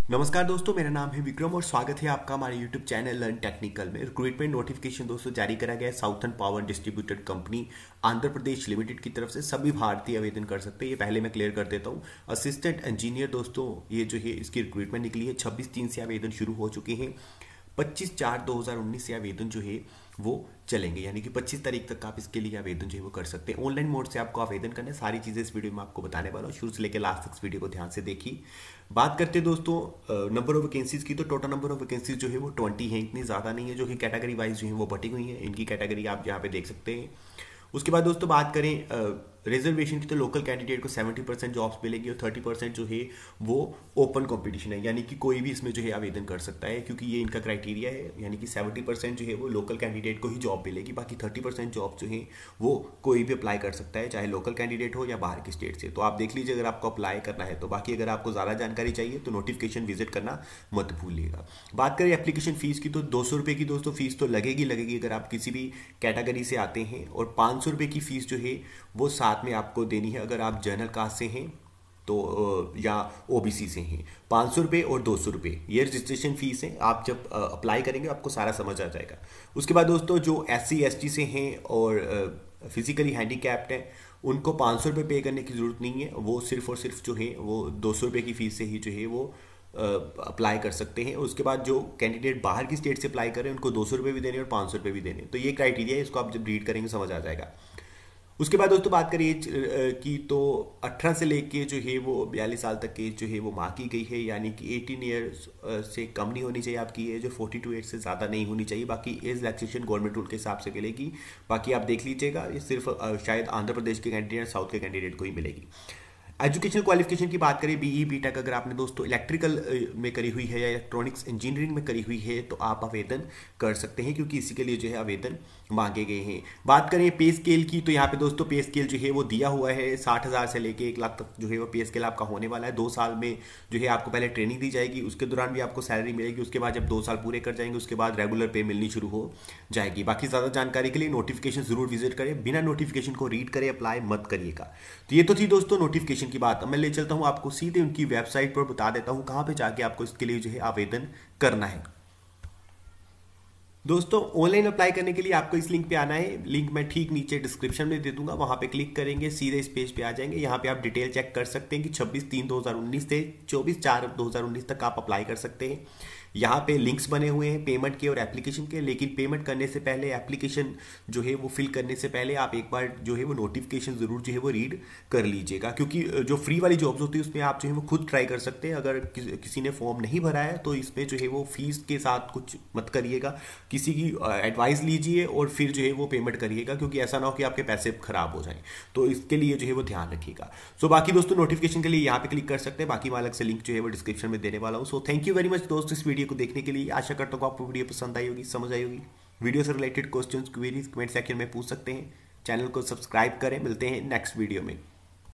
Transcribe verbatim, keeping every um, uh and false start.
नमस्कार दोस्तों, मेरा नाम है विक्रम और स्वागत है आपका हमारे यूट्यूब चैनल लर्न टेक्निकल में। रिक्रूटमेंट नोटिफिकेशन दोस्तों जारी करा गया है southern power distributed company Andhra Pradesh limited की तरफ से। सभी भारतीय आवेदन कर सकते हैं। ये पहले मैं क्लियर कर देता हूँ। असिस्टेंट इंजीनियर दोस्तों, ये जो है इसकी रिक्रूटमेंट निकली है। छब्बीस तीन से आवेदन शुरू हो चुके हैं। पच्चीस चार दो हज़ार उन्नीस से आवेदन जो है वो चलेंगे, यानी कि पच्चीस तारीख तक आप इसके लिए आवेदन जो है वो कर सकते हैं। ऑनलाइन मोड से आपको आवेदन करना है। सारी चीज़ें इस वीडियो में आपको बताने वाला हूँ। शुरू से लेकर लास्ट तक इस वीडियो को ध्यान से देखिए। बात करते हैं दोस्तों नंबर ऑफ वैकेंसीज की, तो टोटल नंबर ऑफ वैकेंसीज जो है वो ट्वेंटी है। इतनी ज़्यादा नहीं है, जो कि कैटेगरी वाइज जो है वो बटी हुई है। इनकी कैटेगरी आप यहाँ पे देख सकते हैं। उसके बाद दोस्तों बात करें रिजर्वेशन की, तो लोकल कैंडिडेट को सेवेंटी परसेंट जॉब्स मिलेगी और थर्टी परसेंट जो है वो ओपन कंपटीशन है, यानी कि कोई भी इसमें जो है आवेदन कर सकता है, क्योंकि ये इनका क्राइटेरिया है। यानी कि सेवेंटी परसेंट जो है वो लोकल कैंडिडेट को ही जॉब मिलेगी, बाकी थर्टी परसेंट जॉब जो है वो कोई भी अप्लाई कर सकता है, चाहे लोकल कैंडिडेट हो या बाहर की स्टेट से। तो आप देख लीजिए अगर आपको अप्लाई करना है तो। बाकी अगर आपको ज़्यादा जानकारी चाहिए तो नोटिफिकेशन विजिट करना मत भूलिएगा। बात करें एप्लीकेशन फीस की, तो दो सौ रुपये की दोस्तों फीस तो लगेगी लगेगी अगर आप किसी भी कैटेगरी से आते हैं, और पाँच सौ रुपये की फीस जो है वो साथ में आपको देनी है अगर आप जनरल कास्ट से हैं तो, या ओबीसी से हैं। पाँच सौ रुपये और दो सौ रुपये ये रजिस्ट्रेशन फीस है। आप जब अप्लाई करेंगे आपको सारा समझ आ जाएगा। उसके बाद दोस्तों जो एस सी एस टी से हैं और फिजिकली हैंडीकैप्ड हैं, उनको पाँच सौ रुपये पे करने की ज़रूरत नहीं है। वो सिर्फ और सिर्फ जो है वो दो सौ रुपये की फ़ीस से ही जो है वो अप्लाई कर सकते हैं। उसके बाद जो कैंडिडेट बाहर की स्टेट से अप्लाई करें उनको दो सौ रुपये भी देने और पाँच सौ रुपये भी देने। तो ये क्राइटेरिया है, इसको आप जब रीड करेंगे समझ आ जाएगा। उसके बाद दोस्तों बात करिए एज की, तो अठारह से लेके जो है वो बयालीस साल तक की एज जो है वो मार्क की गई है, यानी कि अठारह ईयर्स से कम नहीं होनी चाहिए आपकी एज, और बयालीस ईयर्स से ज़्यादा नहीं होनी चाहिए। बाकी एज रिलैक्सेशन गवर्नमेंट रूल के हिसाब से मिलेगी। बाकी आप देख लीजिएगा, ये सिर्फ शायद आंध्र प्रदेश के कैंडिडेट, साउथ के कैंडिडेट को ही मिलेगी। एजुकेशनल क्वालिफिकेशन की बात करें, बीई बीटेक अगर आपने दोस्तों इलेक्ट्रिकल में करी हुई है या इलेक्ट्रॉनिक्स इंजीनियरिंग में करी हुई है तो आप आवेदन कर सकते हैं, क्योंकि इसी के लिए जो है आवेदन मांगे गए हैं। बात करें पे स्केल की, तो यहाँ पे दोस्तों पे स्केल जो है वो दिया हुआ है। साठ हज़ार से लेके एक लाख तक जो है वो पे स्केल आपका होने वाला है। दो साल में जो है आपको पहले ट्रेनिंग दी जाएगी, उसके दौरान भी आपको सैलरी मिलेगी। उसके बाद जब दो साल पूरे कर जाएंगे उसके बाद रेगुलर पे मिलनी शुरू हो जाएगी। बाकी ज़्यादा जानकारी के लिए नोटिफिकेशन जरूर विजिट करें, बिना नोटिफिकेशन को रीड करें अप्लाई मत करिएगा। तो ये तो थी दोस्तों नोटिफिकेशन की बात। अब मैं ले चलता हूं आपको सीधे उनकी वेबसाइट पर, बता देता हूं कहां पे जाके आपको इसके लिए जो है आवेदन करना है। दोस्तों ऑनलाइन अप्लाई करने के लिए आपको इस लिंक पे आना है। लिंक मैं ठीक नीचे डिस्क्रिप्शन में दे दूंगा, वहां पे क्लिक करेंगे सीधे इस पेज पे आ जाएंगे। यहाँ पे आप डिटेल चेक कर सकते हैं कि छब्बीस तीन दो हज़ार उन्नीस से चौबीस चार दो हज़ार उन्नीस तक आप अप्लाई कर सकते हैं। यहाँ पे लिंक्स बने हुए हैं पेमेंट के और एप्लीकेशन के, लेकिन पेमेंट करने से पहले, एप्लीकेशन जो है वो फिल करने से पहले आप एक बार जो है वो नोटिफिकेशन जरूर जो है वो रीड कर लीजिएगा, क्योंकि जो फ्री वाली जॉब्स होती है उसमें आप जो है वो खुद ट्राई कर सकते हैं। अगर किसी ने फॉर्म नहीं भरा है तो इसमें जो है वो फीस के साथ कुछ मत करिएगा, किसी की एडवाइस लीजिए और फिर जो है वो पेमेंट करिएगा, क्योंकि ऐसा ना हो कि आपके पैसे खराब हो जाएं। तो इसके लिए जो है वो ध्यान रखिएगा। सो बाकी दोस्तों नोटिफिकेशन के लिए यहाँ पे क्लिक कर सकते हैं। बाकी मैं अलग से लिंक जो है वो डिस्क्रिप्शन में देने वाला हूँ। So thank you very much दोस्तों इस वीडियो को देखने के लिए। आशा करता हूँ आपको वीडियो पसंद आई होगी, समझ आई होगी। वीडियो से related questions, queries comment section में पूछ सकते हैं। चैनल को सब्सक्राइब करें। मिलते हैं नेक्स्ट वीडियो में।